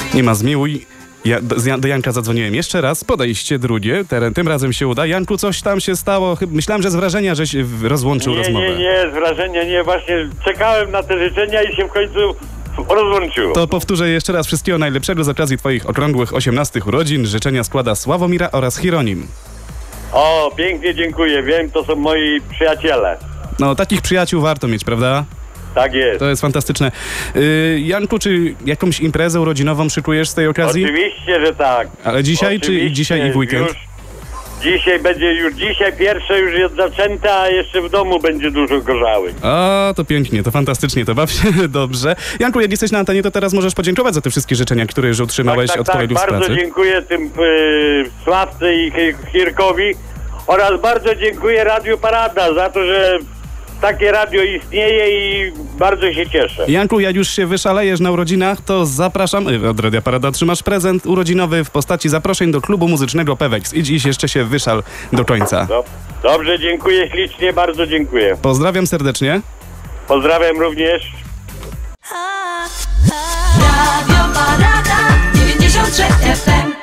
Nie ma zmiłuj. Ja do Janka zadzwoniłem jeszcze raz, podejście drugie, tym razem się uda. Janku, coś tam się stało, myślałem, że z wrażenia, żeś rozłączył rozmowę. Nie, z wrażenia nie, właśnie czekałem na te życzenia i się w końcu rozłączyło. To powtórzę jeszcze raz wszystkiego najlepszego z okazji twoich okrągłych 18 urodzin. Życzenia składa Sławomira oraz Hieronim. O, pięknie dziękuję, wiem, to są moi przyjaciele. No, takich przyjaciół warto mieć, prawda? Tak jest. To jest fantastyczne. Janku, czy jakąś imprezę urodzinową szykujesz z tej okazji? Oczywiście, że tak. Ale dzisiaj, oczywiście, czy dzisiaj i w weekend? Dzisiaj pierwsze już jest zaczęte, a jeszcze w domu będzie dużo gorzały. A, to pięknie, to fantastycznie, to baw się dobrze. Janku, jak jesteś na antenie, to teraz możesz podziękować za te wszystkie życzenia, które już otrzymałeś od kolegów z pracy. Bardzo dziękuję tym Sławce i Hirkowi oraz bardzo dziękuję Radiu Parada za to, że takie radio istnieje i bardzo się cieszę. Janku, jak już się wyszalejesz na urodzinach, to zapraszam, od Radia Parada otrzymasz prezent urodzinowy w postaci zaproszeń do klubu muzycznego Pewex. Idź i jeszcze się wyszal do końca. Dobrze, dziękuję ślicznie, bardzo dziękuję. Pozdrawiam serdecznie. Pozdrawiam również. Radio Parada 93 FM.